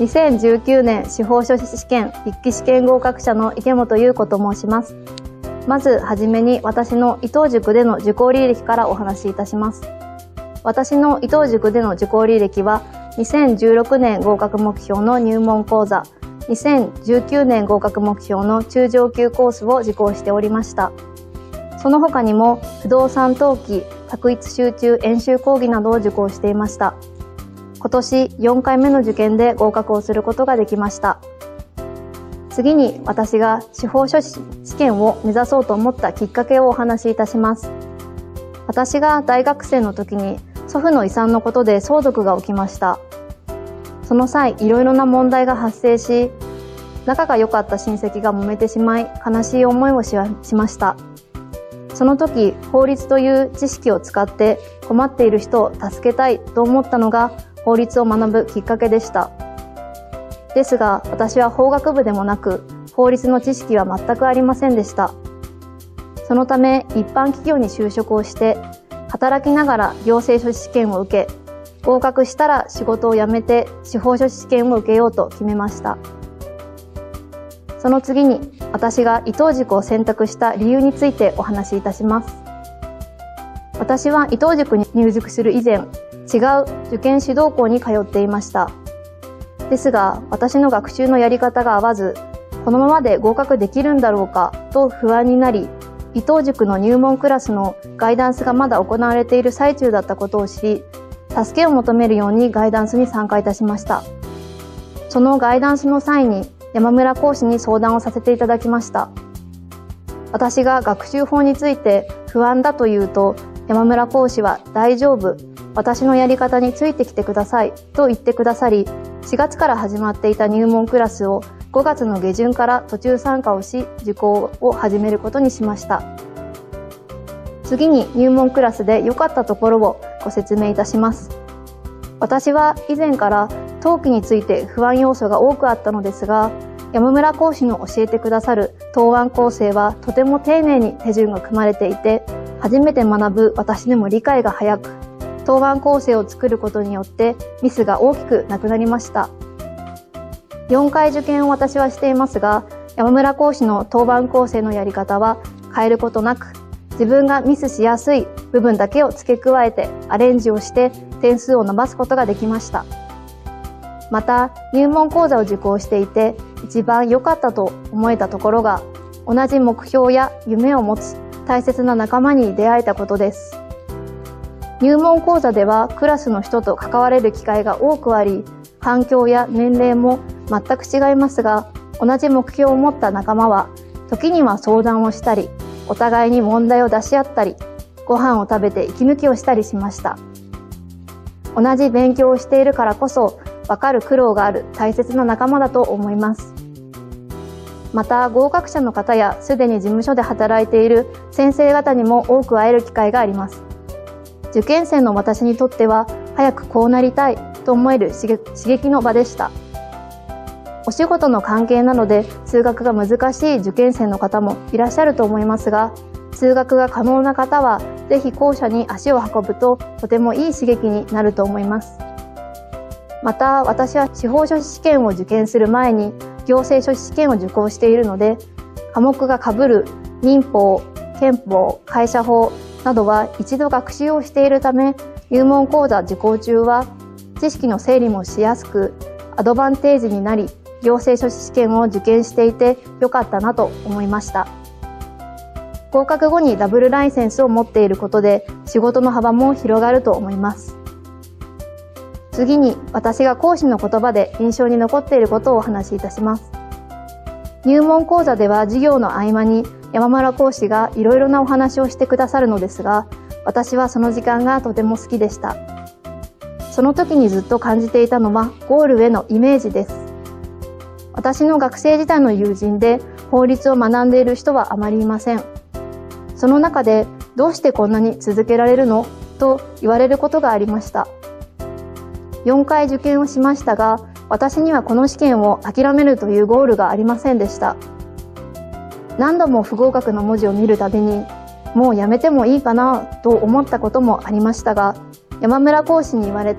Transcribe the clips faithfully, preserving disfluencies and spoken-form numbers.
にせんじゅうきゅうねん司法書士試験筆記試験合格者の池本優子と申します。まずはじめに私の伊藤塾での受講履歴からお話しいたします。私の伊藤塾での受講履歴はにせんじゅうろくねん合格目標の入門講座、にせんじゅうきゅうねん合格目標の中上級コースを受講しておりました。その他にも不動産登記、択一集中演習講義などを受講していました。今年よんかいめの受験で合格をすることができました。次に私が司法書士試験を目指そうと思ったきっかけをお話しいたします。私が大学生の時に祖父の遺産のことで相続が起きました。その際、いろいろな問題が発生し、仲が良かった親戚が揉めてしまい、悲しい思いをしました。その時、法律という知識を使って困っている人を助けたいと思ったのが法律を学ぶきっかけでした。ですが、私は法学部でもなく、法律の知識は全くありませんでした。そのため、一般企業に就職をして、働きながら行政書士試験を受け、合格したら仕事を辞めて司法書士試験を受けようと決めました。その次に、私が伊藤塾を選択した理由についてお話しいたします。私は伊藤塾に入塾する以前、違う受験指導校に通っていました。ですが、私の学習のやり方が合わず、このままで合格できるんだろうかと不安になり、伊藤塾の入門クラスのガイダンスがまだ行われている最中だったことを知り、助けを求めるようにガイダンスに参加いたしました。そのガイダンスの際に山村講師に相談をさせていただきました。私が学習法について不安だと言うと、山村講師は大丈夫、私のやり方についてきてくださいと言ってくださり、しがつから始まっていた入門クラスをごがつの下旬から途中参加をし、受講を始めることにしました。次に入門クラスで良かったところをご説明いたします。私は以前から登記について不安要素が多くあったのですが、山村講師の教えてくださる答案構成はとても丁寧に手順が組まれていて、初めて学ぶ私でも理解が早く、答案構成を作ることによってミスが大きくなくなりました。よんかい受験を私はしていますが、山村講師の答案構成のやり方は変えることなく、自分がミスしやすい部分だけを付け加えてアレンジをして点数を伸ばすことができました。また、入門講座を受講していて一番良かったと思えたところが、同じ目標や夢を持つ大切な仲間に出会えたことです。入門講座ではクラスの人と関われる機会が多くあり、環境や年齢も全く違いますが、同じ目標を持った仲間は時には相談をしたり、お互いに問題を出し合ったり、ご飯を食べて息抜きをしたりしました。同じ勉強をしているからこそ分かる苦労がある大切な仲間だと思います。また、合格者の方やすでに事務所で働いている先生方にも多く会える機会があります。受験生の私にとっては早くこうなりたいと思える刺激の場でした。お仕事の関係なので通学が難しい受験生の方もいらっしゃると思いますが、通学が可能な方はぜひ校舎に足を運ぶととてもいい刺激になると思います。また、私は司法書士試験を受験する前に行政書士試験を受講しているので、科目が被る民法、憲法、会社法などは一度学習をしているため、入門講座受講中は知識の整理もしやすく、アドバンテージになり、行政書士試験を受験していてよかったなと思いました。合格後にダブルライセンスを持っていることで仕事の幅も広がると思います。次に、私が講師の言葉で印象に残っていることをお話しいたします。入門講座では授業の合間に山村講師がいろいろなお話をしてくださるのですが、私はその時間がとても好きでした。その時にずっと感じていたのはゴールへのイメージです。私の学生時代の友人で法律を学んでいる人はあまりいません。その中で、どうしてこんなに続けられるのと言われることがありました。よんかい受験をしましたが、私にはこの試験を諦めるというゴールがありませんでした。何度も不合格の文字を見るたびに、もうやめてもいいかなと思ったこともありましたが、山村講師に言われた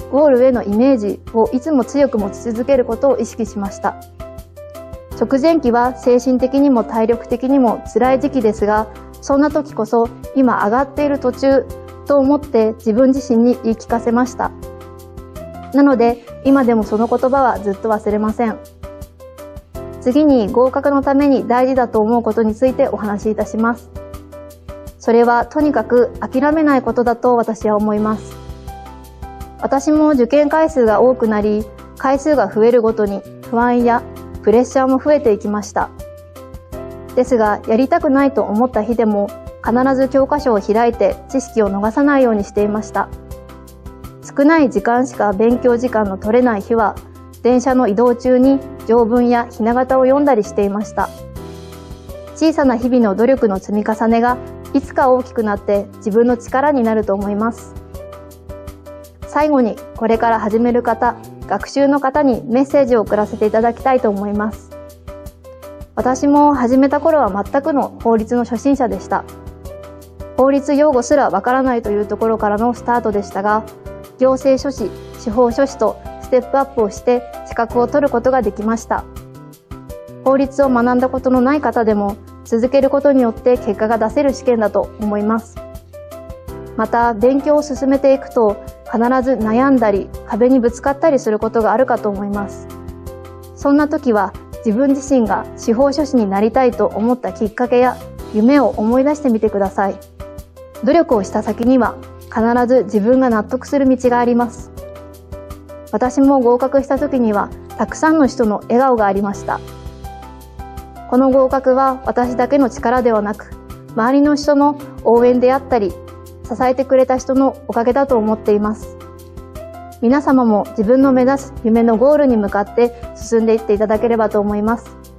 ゴールへのイメージをいつも強く持ち続けることを意識しました。直前期は精神的にも体力的にも辛い時期ですが、そんな時こそ今上がっている途中と思って自分自身に言い聞かせました。なので今でもその言葉はずっと忘れません。次に合格のために大事だと思うことについてお話しいたします。それはとにかく諦めないことだと私は思います。私も受験回数が多くなり、回数が増えるごとに不安やプレッシャーも増えていきました。ですが、やりたくないと思った日でも必ず教科書を開いて知識を逃さないようにしていました。少ない時間しか勉強時間の取れない日は、電車の移動中に条文やひな形を読んだりしていました。小さな日々の努力の積み重ねがいつか大きくなって自分の力になると思います。最後にこれから始める方、学習の方にメッセージを送らせていただきたいと思います。私も始めた頃は全くの法律の初心者でした。法律用語すらわからないというところからのスタートでしたが、行政書士、司法書士とステップアップをして資格を取ることができました。法律を学んだことのない方でも続けることによって結果が出せる試験だと思います。また勉強を進めていくと必ず悩んだり壁にぶつかったりすることがあるかと思います。そんな時は自分自身が司法書士になりたいと思ったきっかけや夢を思い出してみてください。努力をした先には必ず自分が納得する道があります。私も合格した時にはたくさんの人の笑顔がありました。この合格は私だけの力ではなく、周りの人の応援であったり、支えてくれた人のおかげだと思っています。皆様も自分の目指す夢のゴールに向かって進んでいっていただければと思います。